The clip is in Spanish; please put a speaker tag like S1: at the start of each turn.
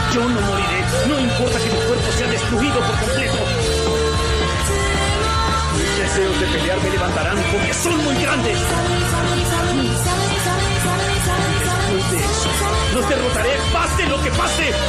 S1: Yo no moriré. No importa que mi cuerpo sea destruido por completo. Mis deseos de pelear me levantarán porque son muy grandes. Después de eso, los derrotaré, pase lo que pase.